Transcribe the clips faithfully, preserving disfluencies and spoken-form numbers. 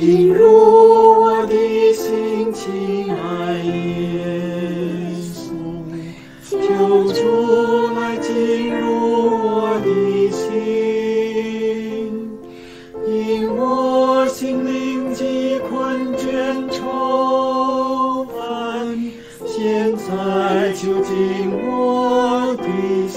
进入我的心，亲爱耶稣，求主来进入我的心，因我心灵既困倦愁烦，现在就进我的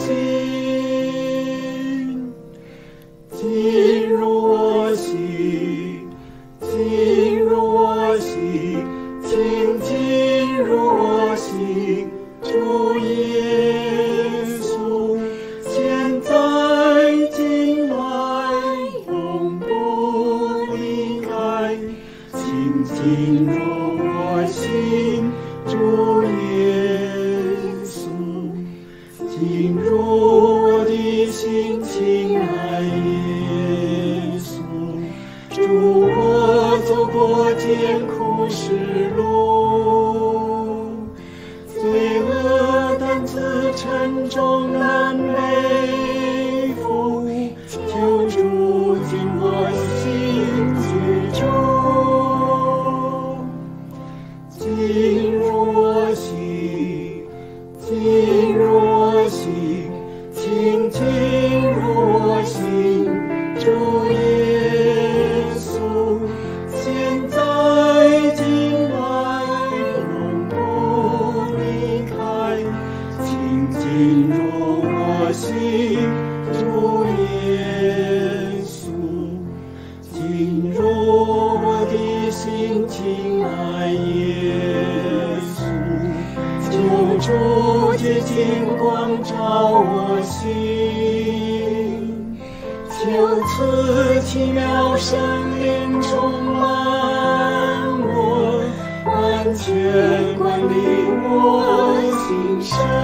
心，进入我心，进入我心，请进入我心，主耶稣，现在进来，永不离开，请进入我心，主耶稣，进入我的心，亲爱耶稣，主，我走过艰苦世路，罪恶担子沉重难背负，求主进我心居住，进入我心，进入我心，请进入我心，主耶稣，现在进来，永不离开，请进入我心，主耶稣，进入我的心，亲爱耶稣，求主洁净光照我心，求赐奇妙生命充满我，完全管理我心神。